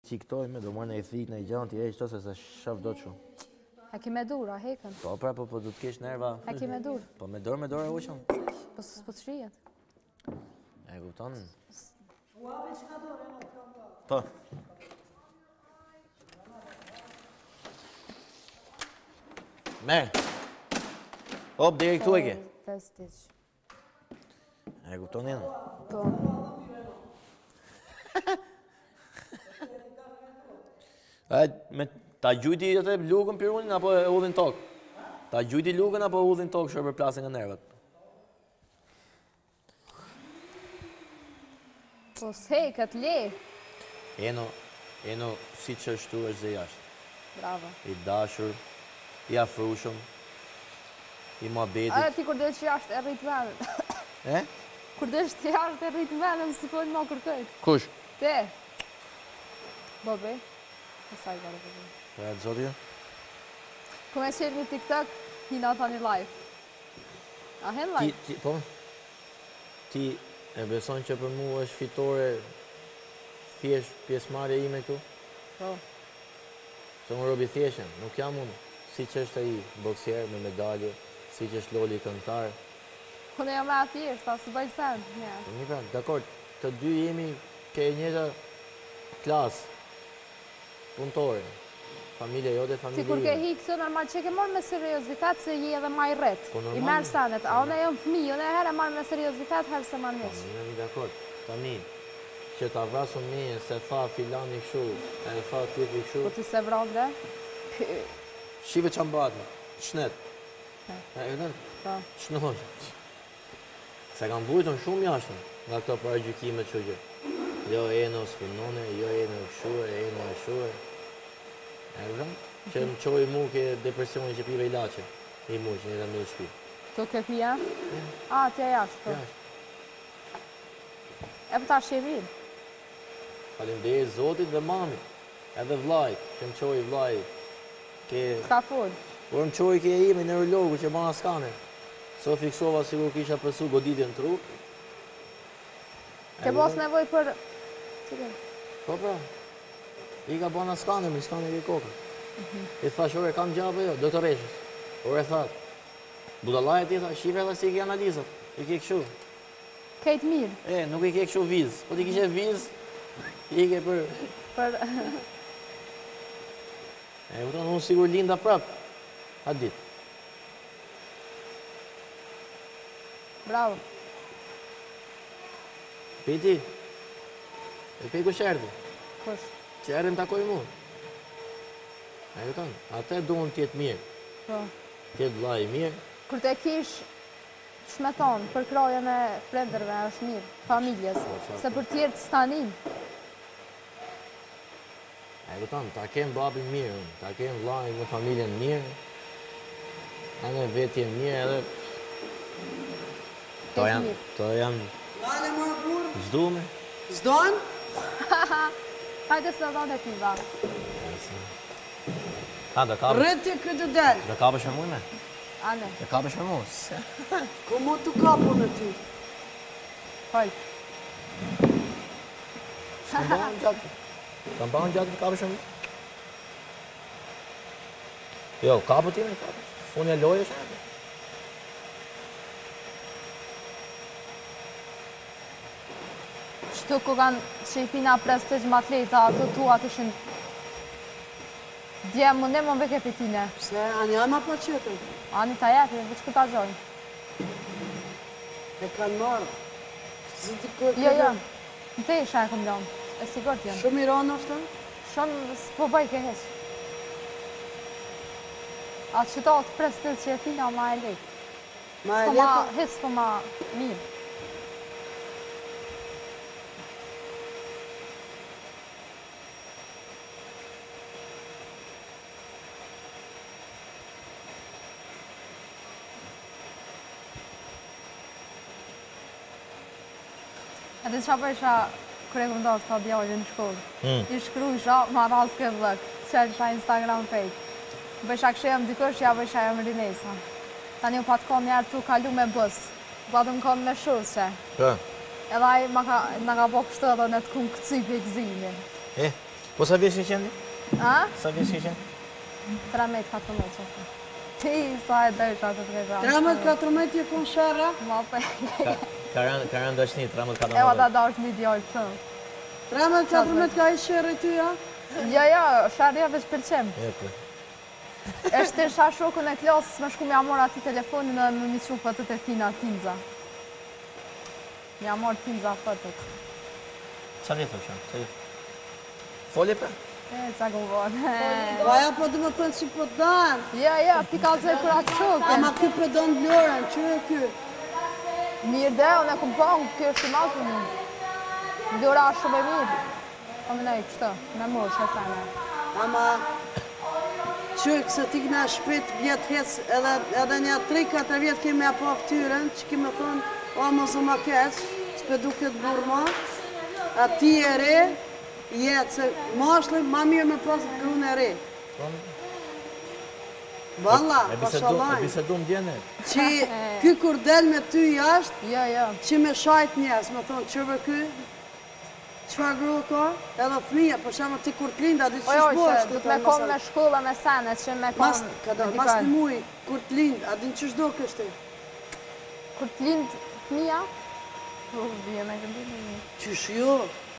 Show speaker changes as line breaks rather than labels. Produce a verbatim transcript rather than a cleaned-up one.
Qiktoj me, do marrë në i thik, në i gjanë, t'i e qëto se se shaf do të shumë.
A ki me dur, a hekën?
Po, pra, po, po, du t'kesh nerva.
A ki me dur?
Po, me dorë, me dorë e uqëm.
Po, s'po të shrijet.
E kupton? Po. Merë. Hop, deri këtu e ke.
Pestic.
E kupton jenë?
Po.
A, me ta gjujti atë lugën pirunin apo e udhin tokë? Ta gjujti lugën apo e udhin tokë shërë për plasin nga nervat?
Po, s'heket, le.
Eno, eno, si që shtu është dhe jashtë.
Bravo.
I dashur, i afrushëm, i muhabetit.
A, ti kur dhe që jashtë e rritë venën.
E?
Kur dhe që jashtë e rritë venën, së folë ma kërkëjt.
Kush?
Te. Bobe. Kësaj gare bobe.
Po e të zotë ju?
Këm e qenë një TikTok, hina ta një live. A hen live?
Ti, ti, po? Ti e beson që për mu është fitore thjesht pjesëmarrja ime këtu?
Po.
Se unë robi thjeshen, nuk jam unë si që është ai boksier me medalje, si që është Loli këngëtar.
Unë jam e thjeshta, së bëj sen.
Një pra, dakor, të dy jemi ke njëta klasë punëtore. Familja jote,
Ti
familja
kur ke
ime.
hi këtë normal që ke morë me seriozitet se je edhe ma i rret.
Po,
I
normal.
merë senet. A unë e jam fëmi, unë e herë e marë me seriozitet, herë se marë
Po,
miq.
në një dakor, tani, që ta vrasëm një, se tha filani këshu, e tha tjetëri këshu,
Po ti se vrandre?
shive që mbatë, shnet. E e dhe,
Po.
shnoj. Se kam vujtën shumë jashtën nga këto para gjykime që gjë. Jo e në s'punone, jo e në këshuë, e në këshuë. E e dhe, që më qoj mu ke depresionin që pive i lache, i mu që një dhe më dhe shpi.
Tu ke pia? A, tja jashtë, po.
Jashtë.
E për ta shqevin.
Faleminderit Zotit dhe mamit, edhe vlajt, që më qoj vlajt. Ke...
Ka full.
Por më qoj ke ime neurologu që bana skane. So fiksova sigur kisha pësu goditje në trup.
Ke bos nevoj për... Cike?
Po pra, i ka bana skane, mi skane ke kokën. I thash, ore, kam gjabë jo, doktoreshës. Ore, thatë, budalajet i tha, shive dhe si ke analizat, i ke këshu.
Kejtë mirë.
E, nuk i ke këshu vizë, po ti kishe vizë, i ke për...
Për...
E, u tonë, unë sigur linda prapë, atë ditë.
Bravo.
Piti, e pe ku shërdi,
Kush?
që erë më takoj mu. E, u tonë, atë duhen tjetë mirë,
Po.
tjetë vlaj mirë.
Kur te kish shmeton për krojën e prindërve është mirë, familjes, se për tjerë të stanin.
E këtan, ta kem babin mirë, ta kem vlajnë me familjen mirë, edhe vetje mirë, edhe... To
Vetë
janë,
mirë.
to janë...
Lale më burë,
Zdume?
zdojnë?
Hajde së do dhe piva.
Ha, do kapësh,
Rëti këtë delë,
do kapësh me mujme?
Ane,
Do kapësh me mu? Se-
ku mu të kapu në ty.
hoj.
S'kam bëhen gjatë. S'kam bëhen gjatë të kapësh me mu? Jo, kapu ti me kapësh. Unë e lojë është.
Shtu ku kanë që i pina prestij matleta, ato tua të shën... Dje, më ne më veke pitine.
Se anë janë ma pa qëtën,
Ani ta jepi, vëç ku ta zojnë.
e kanë marë. Si të kërë
Jo, jo, në te isha e këm lënë, e sigurt jenë.
Shumë i ronë është?
Shumë s'po bëj ke heq. Atë që to të prestij që e pina ma e lejtë.
Ma e
S'po ma
letë,
hec, s'po ma mirë. Edhe qa për isha kër e këmdojë këta djojë në shkollë. I shkru isha ma ras ke vlëk, që isha Instagram fake. Bësha kështë jam dikush, ja bësha jam Rinesa. Tani u pa të konë njerë tu kalu me bus, pa të më konë me shurse.
Pë,
Edhe aj ma ka, nga ka po kështë edhe në të kumë këcy për gzimi.
e, Po sa vjeç ke qenë?
A?
Sa vjeç ke qenë?
tremëdhjetë katërmëdhjetë qoftë. Ti, sa e dësha të të gëra.
tremëdhjetë katërmëdhjetë je kon shara?
Ma pe.
Ka rënë ka rënë dashni tremëdhjetë
E o da
katërmëdhjetë.
da është një djallë shumë.
tremëdhjetë katërmëdhjetë ka i shërë ty, ja?
Jo, jo, sharja veç pëlqem.
E po.
Eshte isha shokën e klasës, me shku m'ja mor ati telefonin dhe më një qunë fëtët e tina, Tinza. M'ja mor Tinza fëtët.
Qa vjetë është? Qa vjetë? Folje për?
E, qa ku bërë.
Vaja po dhe më thënë që po danë.
Ja, ja, pika të për atë shokën.
Ama ky po donë Lorën, që e ky?
Mirë dhe, unë e këmë pongë, kjo është i malë për mu. Lora është shumë e mirë. Po më nej, kështë, me mosh, e sajnë.
Ama që këse ti këna shpet vjetë hec, edhe, edhe një tri katër vjetë kemi apo ftyrën, që kemi thonë, o mos u ma keq, s'pe duket burma, a ti e re, jetë, se mashli ma mirë me pas grunë e re. Valla,
E
pa
bisedum, e
shalajnë.
bisedum djene.
Që ky kur del me ty jashtë,
Jo, jo.
që me shajt njerës, me thonë, qërve ky, qëfar grua ka, edhe fëmija, për shemë ti kur t'linda, di
Po
që
jo,
shbosh
që du të me kom me shkolla me sene, që me kom
Mas, kada,
me
mas një
dikon.
muj, kur t'lind, a din që shdo kështë?
Kur t'lind fëmija, u, bje me gëndim.
Qysh jo,